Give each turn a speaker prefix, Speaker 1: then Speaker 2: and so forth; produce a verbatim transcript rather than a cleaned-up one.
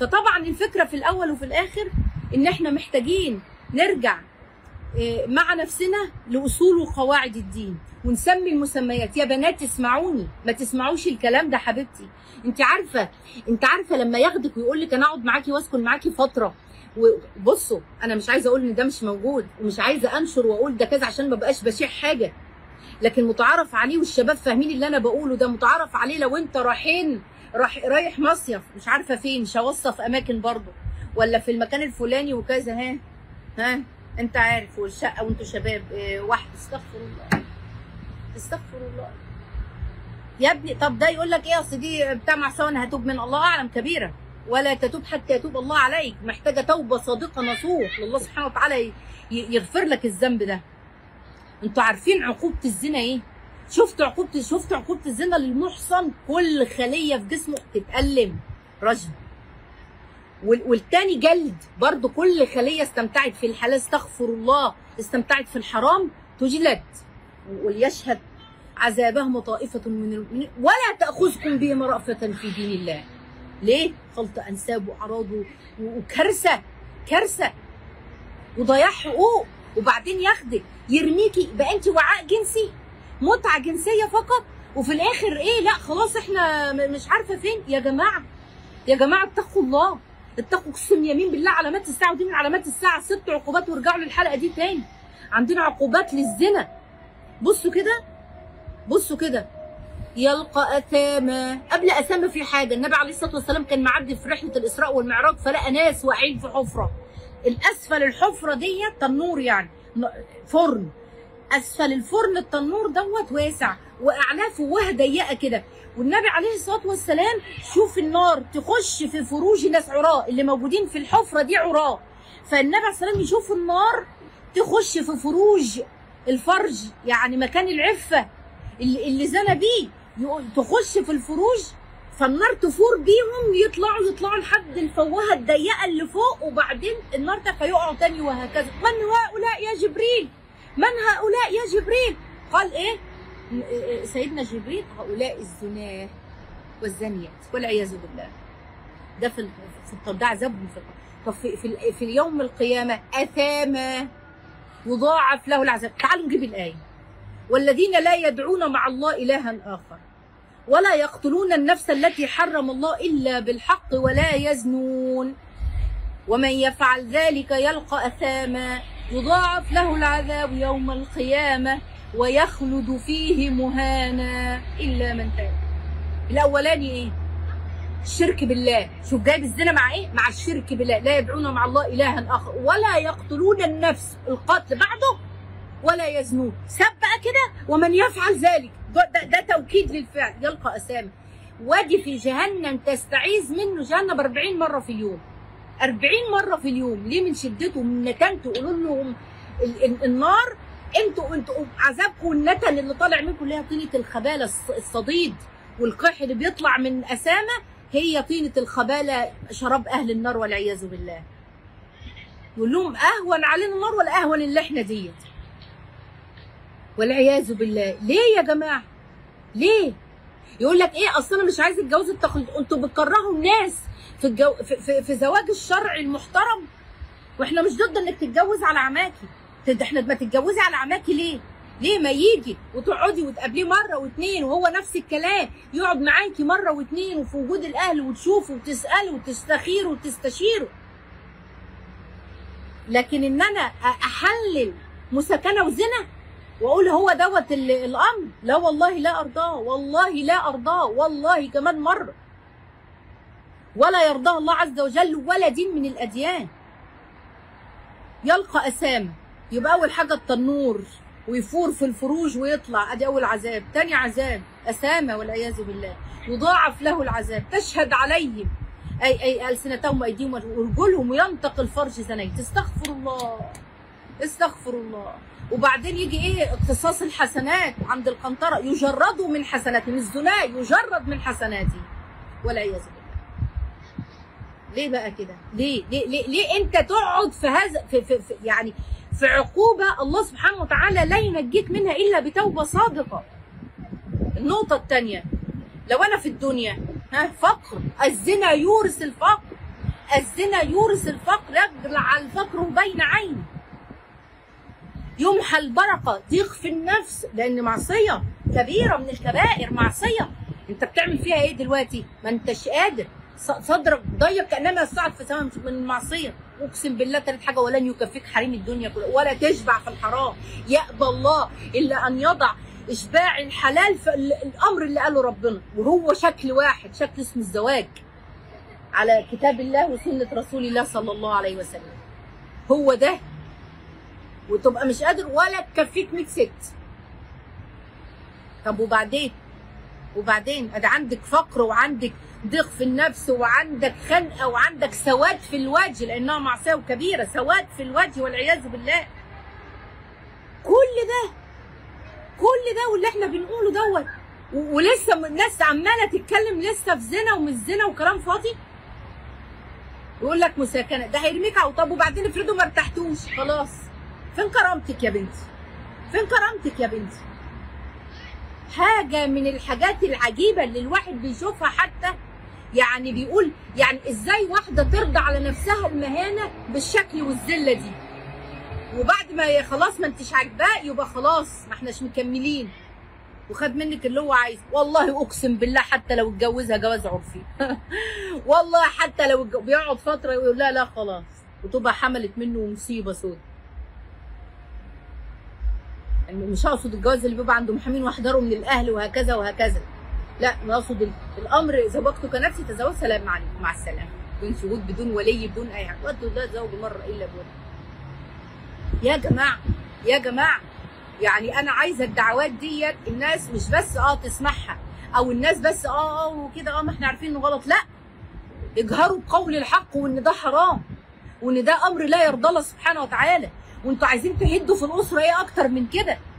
Speaker 1: فطبعا الفكره في الاول وفي الاخر ان احنا محتاجين نرجع مع نفسنا لاصول وقواعد الدين ونسمي المسميات. يا بنات اسمعوني، ما تسمعوش الكلام ده حبيبتي. انت عارفه انت عارفه لما ياخدك ويقول لك انا اقعد معاكي واسكن معاكي فتره، وبصوا انا مش عايزه اقول ان ده مش موجود، ومش عايزه انشر واقول ده كذا عشان ما بقاش بشيع حاجه، لكن متعارف عليه والشباب فاهمين اللي انا بقوله ده، متعارف عليه. لو انت رايحين راح رايح مصيف مش عارفه فين، مش هوصف اماكن برضه، ولا في المكان الفلاني وكذا، ها ها انت عارف، والشقه وانتوا شباب اه واحد، استغفر الله استغفر الله يا ابني. طب ده يقول لك ايه، اصل دي بتاع معصيه وانا هتوب من الله اعلم كبيره، ولا تتوب حتى يتوب الله عليك. محتاجه توبه صادقه نصوح لله سبحانه وتعالى يغفر لك الذنب ده. انتوا عارفين عقوبه الزنا ايه؟ شفتوا عقوبه شفتوا عقوبه الزنا للمحصن؟ كل خليه في جسمه تتألم رجم، والتاني جلد برضه. كل خليه استمتعت في الحلال استغفر الله استمتعت في الحرام تجلد، وليشهد عذابهم طائفه من المؤمنين ولا تاخذكم بهم رأفة في دين الله. ليه؟ خلط انساب واعراض وكارثه كارثه وضياع حقوق، وبعدين ياخدك يرميكي بقى انت وعاء جنسي، متعه جنسيه فقط، وفي الاخر ايه؟ لا خلاص احنا مش عارفه فين. يا جماعه يا جماعه اتقوا الله، اتقوا قسم يمين بالله علامات الساعه، ودي من علامات الساعه. ست عقوبات، وارجعوا للحلقه دي تاني. عندنا عقوبات للزنا. بصوا كده بصوا كده، يلقى اثاما. قبل اثاما في حاجه، النبي عليه الصلاه والسلام كان معدي في رحله الاسراء والمعراج فلقى ناس واقعين في حفره. الاسفل الحفره ديت تنور، يعني فرن. اسفل الفرن التنور دوت واسع، واعلاه فوهه ضيقه كده. والنبي عليه الصلاه والسلام شوف النار تخش في فروج ناس عراة، اللي موجودين في الحفره دي عراة. فالنبي عليه الصلاه والسلام يشوف النار تخش في فروج الفرج، يعني مكان العفه اللي, اللي زنى بيه، تخش في الفروج، فالنار تفور بيهم، يطلعوا يطلعوا لحد الفوهه الضيقه اللي فوق، وبعدين النار ده فيقعوا تاني وهكذا. من هؤلاء يا جبريل؟ من هؤلاء يا جبريل؟ قال ايه سيدنا جبريل؟ هؤلاء الزناه والزانيات والعياذ بالله. ده في في ده عذابهم في طب في في, في اليوم القيامه اثاما يضاعف له العذاب. تعالوا نجيب الايه. والذين لا يدعون مع الله الها اخر ولا يقتلون النفس التي حرم الله الا بالحق ولا يزنون ومن يفعل ذلك يلقى اثاما يضاعف له العذاب يوم القيامه ويخلد فيه مهانا الا من تاب. الاولاني ايه؟ الشرك بالله. شوف جايب الزنا مع ايه؟ مع الشرك بالله. لا يدعون مع الله الها اخر ولا يقتلون النفس، القتل بعده، ولا يزنون. ساب بقى كده ومن يفعل ذلك، ده, ده, ده توكيد للفعل، يلقى اثاما. وادي في جهنم تستعيذ منه جهنم أربعين مره في اليوم. أربعين مره في اليوم. ليه؟ من شدته ومن نتنته. قولوا لهم النار انتوا انتوا عذابكم والنتن اللي طالع منكم اللي هي طينه الخباله، الصديد والقح اللي بيطلع من اثامه، هي طينه الخباله شراب اهل النار والعياذ بالله. يقول لهم اهون علينا النار ولا اهون اللي احنا ديت والعياذ بالله. ليه يا جماعه؟ ليه؟ يقول لك ايه؟ اصل انا مش عايز اتجوز التقليد. انتوا بتكرهوا الناس في الجو في, في, في زواج الشرعي المحترم، واحنا مش ضد انك تتجوز على عماكي. احنا ما تتجوزي على عماكي ليه؟ ليه ما يجي وتقعدي وتقابليه مره واثنين وهو نفس الكلام، يقعد معاكي مره واثنين وفي وجود الاهل وتشوفوا وتسالوا وتستخيروا وتستشيروا. لكن ان انا احلل مساكنه وزنا واقول هو دوت الامر، لا والله لا ارضاه، والله لا ارضاه، والله كمان مره. ولا يرضاه الله عز وجل ولا دين من الاديان. يلقى اثاما. يبقى اول حاجه التنور ويفور في الفروج ويطلع، ادي اول عذاب. تاني عذاب اثاما والعياذ بالله، يضاعف له العذاب. تشهد عليهم اي اي السنتهم وايديهم وارجلهم وينطق الفرج زنيت. استغفر الله استغفر الله. وبعدين يجي ايه؟ اقتصاص الحسنات عند القنطره، يجردوا من حسناتهم. الزنا يجرد من حسناته والعياذ بالله. ليه بقى كده؟ ليه؟ ليه ليه, ليه انت تقعد في هذا في, في, في يعني في عقوبه الله سبحانه وتعالى لا ينجيك منها الا بتوبه صادقه. النقطه الثانيه، لو انا في الدنيا ها فقر، الزنا يورث الفقر، الزنا يورث الفقر، يجعل الفقر بين عين، يمحى البركه، ضيق في النفس، لان معصيه كبيره من الكبائر. معصيه انت بتعمل فيها ايه دلوقتي؟ ما انتش قادر، صدرك ضيق كانما يصعد في سماء من المعصيه. اقسم بالله ثالث حاجه، ولن يكفيك حريم الدنيا كلها، ولا تشبع في الحرام. يأبى الله الا ان يضع اشباع الحلال في الامر اللي قاله ربنا، وهو شكل واحد، شكل اسمه الزواج على كتاب الله وسنه رسول الله صلى الله عليه وسلم. هو ده، وتبقى مش قادر ولا تكفيك مية ست. طب وبعدين؟ وبعدين ادي عندك فقر وعندك ضيق في النفس وعندك خنقه وعندك سواد في الوجه، لانها معصيه وكبيره، سواد في الوجه والعياذ بالله. كل ده كل ده واللي احنا بنقوله دوت، ولسه الناس عماله تتكلم لسه في زنا ومش زنا وكلام فاضي. يقول لك مساكنه، ده هيرميك على. طب وبعدين افرضوا ما ارتحتوش، خلاص فين كرامتك يا بنتي؟ فين كرامتك يا بنتي؟ حاجه من الحاجات العجيبه اللي الواحد بيشوفها، حتى يعني بيقول يعني ازاي واحده ترضى على نفسها المهانه بالشكل والذله دي، وبعد ما خلاص ما انتش عاجباه يبقى خلاص ما احناش مكملين، وخد منك اللي هو عايزه. والله اقسم بالله حتى لو اتجوزها جواز عرفي والله حتى لو بيقعد فتره يقول لا لا خلاص، وتبقى حملت منه مصيبه سود. مش هقصد الجواز اللي بيبقى عنده محامين واحضروا من الاهل وهكذا وهكذا، لا انا اقصد الامر زوجته كنفسي تزوج، سلام عليكم مع السلامه، بدون شهود بدون ولي بدون اي حاجه، وانتوا لا تزوج مره الا بوجه. يا جماعه يا جماعه يعني انا عايزه الدعوات ديت الناس مش بس اه تسمعها، او الناس بس اه اه وكده اه ما احنا عارفين انه غلط، لا اجهروا بقول الحق وان ده حرام، وان ده امر لا يرضى الله سبحانه وتعالى. وانتوا عايزين تهدوا في الاسره ايه اكتر من كده؟